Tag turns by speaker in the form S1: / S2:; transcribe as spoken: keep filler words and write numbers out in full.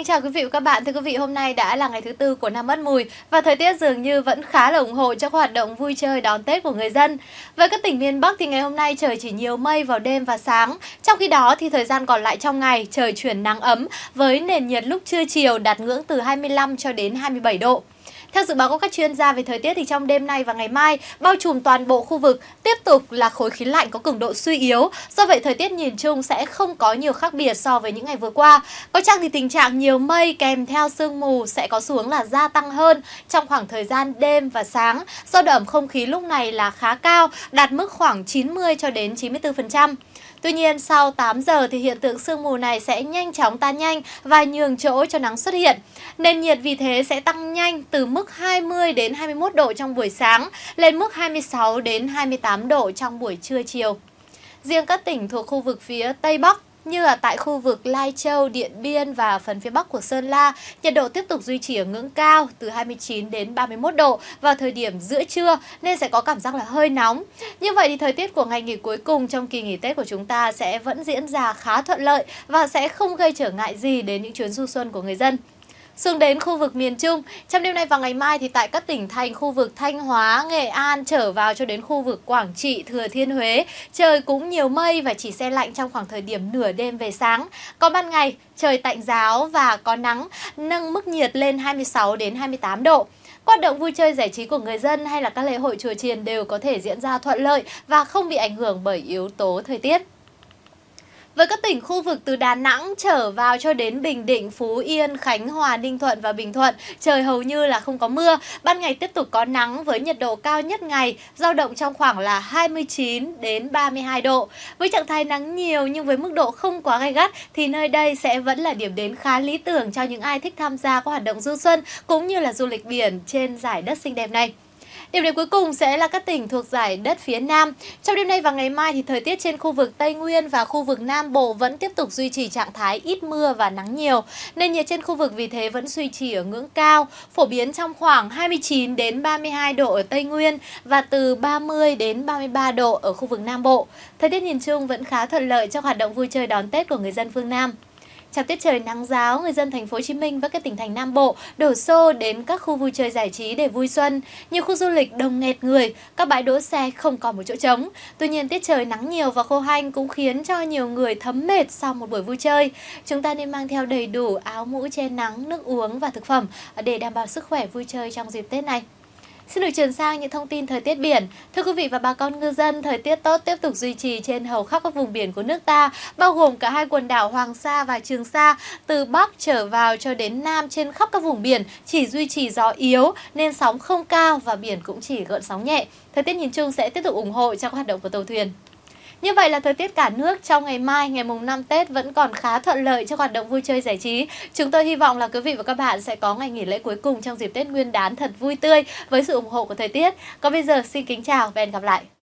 S1: chào quý vị và các bạn. Thưa quý vị, hôm nay đã là ngày thứ tư của năm Ất Mùi và thời tiết dường như vẫn khá là ủng hộ cho các hoạt động vui chơi đón Tết của người dân. Với các tỉnh miền Bắc thì ngày hôm nay trời chỉ nhiều mây vào đêm và sáng. Trong khi đó thì thời gian còn lại trong ngày trời chuyển nắng ấm với nền nhiệt lúc trưa chiều đạt ngưỡng từ hai mươi lăm cho đến hai mươi bảy độ. Theo dự báo của các chuyên gia về thời tiết thì trong đêm nay và ngày mai, bao trùm toàn bộ khu vực tiếp tục là khối khí lạnh có cường độ suy yếu. Do vậy thời tiết nhìn chung sẽ không có nhiều khác biệt so với những ngày vừa qua. Có chăng thì tình trạng nhiều mây kèm theo sương mù sẽ có xu hướng là gia tăng hơn trong khoảng thời gian đêm và sáng. Do độ ẩm không khí lúc này là khá cao, đạt mức khoảng chín mươi cho đến chín mươi tư phần trăm. Tuy nhiên, sau tám giờ thì hiện tượng sương mù này sẽ nhanh chóng tan nhanh và nhường chỗ cho nắng xuất hiện. Nền nhiệt vì thế sẽ tăng nhanh từ mức hai mươi đến hai mươi mốt độ trong buổi sáng lên mức hai mươi sáu đến hai mươi tám độ trong buổi trưa chiều. Riêng các tỉnh thuộc khu vực phía Tây Bắc như là tại khu vực Lai Châu, Điện Biên và phần phía Bắc của Sơn La, nhiệt độ tiếp tục duy trì ở ngưỡng cao từ hai mươi chín đến ba mươi mốt độ vào thời điểm giữa trưa nên sẽ có cảm giác là hơi nóng. Như vậy thì thời tiết của ngày nghỉ cuối cùng trong kỳ nghỉ Tết của chúng ta sẽ vẫn diễn ra khá thuận lợi và sẽ không gây trở ngại gì đến những chuyến du xuân của người dân. Xuống đến khu vực miền Trung, trong đêm nay và ngày mai thì tại các tỉnh thành khu vực Thanh Hóa, Nghệ An trở vào cho đến khu vực Quảng Trị, Thừa Thiên Huế, trời cũng nhiều mây và chỉ se lạnh trong khoảng thời điểm nửa đêm về sáng. Còn ban ngày, trời tạnh ráo và có nắng, nâng mức nhiệt lên hai mươi sáu đến hai mươi tám độ. Hoạt động vui chơi giải trí của người dân hay là các lễ hội chùa chiền đều có thể diễn ra thuận lợi và không bị ảnh hưởng bởi yếu tố thời tiết. Với các tỉnh khu vực từ Đà Nẵng trở vào cho đến Bình Định, Phú Yên, Khánh Hòa, Ninh Thuận và Bình Thuận, trời hầu như là không có mưa. Ban ngày tiếp tục có nắng với nhiệt độ cao nhất ngày dao động trong khoảng là hai mươi chín đến ba mươi hai độ. Với trạng thái nắng nhiều nhưng với mức độ không quá gay gắt thì nơi đây sẽ vẫn là điểm đến khá lý tưởng cho những ai thích tham gia các hoạt động du xuân cũng như là du lịch biển trên dải đất xinh đẹp này. Điểm đến cuối cùng sẽ là các tỉnh thuộc dải đất phía Nam. Trong đêm nay và ngày mai thì thời tiết trên khu vực Tây Nguyên và khu vực Nam Bộ vẫn tiếp tục duy trì trạng thái ít mưa và nắng nhiều. Nền nhiệt trên khu vực vì thế vẫn duy trì ở ngưỡng cao, phổ biến trong khoảng hai mươi chín đến ba mươi hai độ ở Tây Nguyên và từ ba mươi đến ba mươi ba độ ở khu vực Nam Bộ. Thời tiết nhìn chung vẫn khá thuận lợi cho hoạt động vui chơi đón Tết của người dân phương Nam. Trong tiết trời nắng ráo, người dân thành phố Hồ Chí Minh và các tỉnh thành Nam Bộ đổ xô đến các khu vui chơi giải trí để vui xuân. Nhiều khu du lịch đông nghẹt người, các bãi đỗ xe không còn một chỗ trống. Tuy nhiên tiết trời nắng nhiều và khô hanh cũng khiến cho nhiều người thấm mệt sau một buổi vui chơi. Chúng ta nên mang theo đầy đủ áo mũ che nắng, nước uống và thực phẩm để đảm bảo sức khỏe vui chơi trong dịp Tết này. Xin được chuyển sang những thông tin thời tiết biển. Thưa quý vị và bà con ngư dân, thời tiết tốt tiếp tục duy trì trên hầu khắp các vùng biển của nước ta, bao gồm cả hai quần đảo Hoàng Sa và Trường Sa, từ Bắc trở vào cho đến Nam trên khắp các vùng biển chỉ duy trì gió yếu nên sóng không cao và biển cũng chỉ gợn sóng nhẹ. Thời tiết nhìn chung sẽ tiếp tục ủng hộ cho các hoạt động của tàu thuyền. Như vậy là thời tiết cả nước trong ngày mai, ngày mùng năm Tết vẫn còn khá thuận lợi cho hoạt động vui chơi giải trí. Chúng tôi hy vọng là quý vị và các bạn sẽ có ngày nghỉ lễ cuối cùng trong dịp Tết Nguyên đán thật vui tươi với sự ủng hộ của thời tiết. Còn bây giờ xin kính chào và hẹn gặp lại.